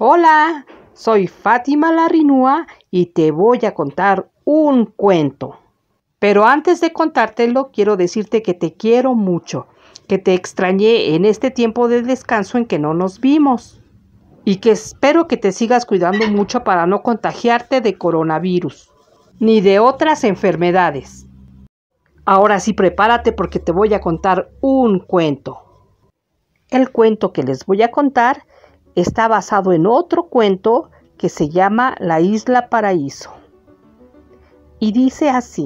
Hola, soy Fátima Larrinúa y te voy a contar un cuento. Pero antes de contártelo, quiero decirte que te quiero mucho, que te extrañé en este tiempo de descanso en que no nos vimos y que espero que te sigas cuidando mucho para no contagiarte de coronavirus ni de otras enfermedades. Ahora sí, prepárate porque te voy a contar un cuento. El cuento que les voy a contar está basado en otro cuento que se llama La Isla Paraíso. Y dice así: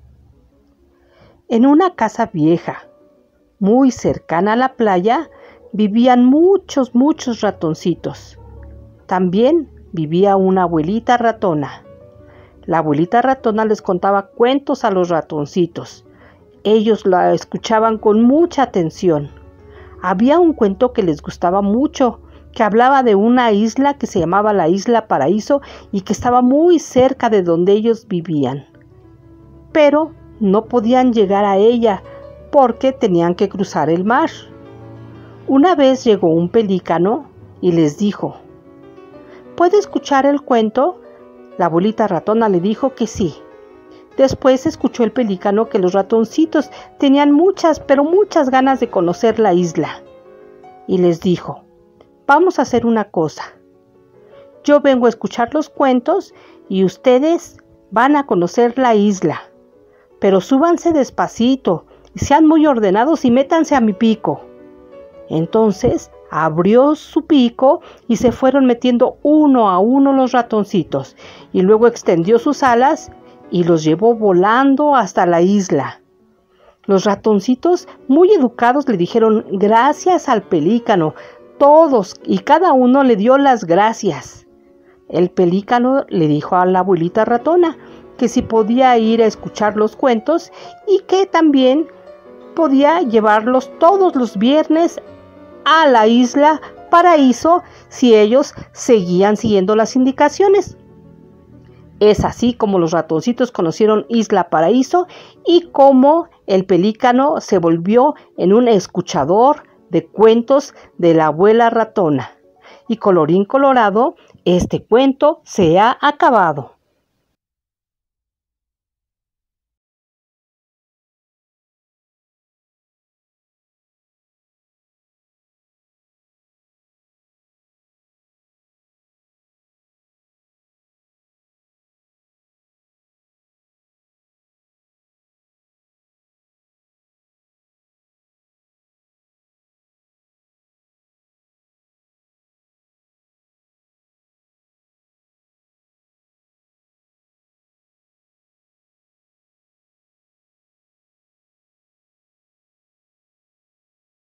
en una casa vieja, muy cercana a la playa, vivían muchos ratoncitos. También vivía una abuelita ratona. La abuelita ratona les contaba cuentos a los ratoncitos. Ellos la escuchaban con mucha atención. Había un cuento que les gustaba mucho, que hablaba de una isla que se llamaba la Isla Paraíso y que estaba muy cerca de donde ellos vivían. Pero no podían llegar a ella porque tenían que cruzar el mar. Una vez llegó un pelícano y les dijo: ¿puede escuchar el cuento? La abuelita ratona le dijo que sí. Después escuchó el pelícano que los ratoncitos tenían muchas ganas de conocer la isla. Y les dijo: vamos a hacer una cosa. Yo vengo a escuchar los cuentos y ustedes van a conocer la isla. Pero súbanse despacito, sean muy ordenados y métanse a mi pico. Entonces abrió su pico y se fueron metiendo uno a uno los ratoncitos, y luego extendió sus alas y los llevó volando hasta la isla. Los ratoncitos, muy educados, le dijeron gracias al pelícano. Todos y cada uno le dio las gracias. El pelícano le dijo a la abuelita ratona que si podía ir a escuchar los cuentos y que también podía llevarlos todos los viernes a la Isla Paraíso si ellos seguían siguiendo las indicaciones. Es así como los ratoncitos conocieron Isla Paraíso y cómo el pelícano se volvió en un escuchador de cuentos de la abuela ratona. Y colorín colorado, este cuento se ha acabado.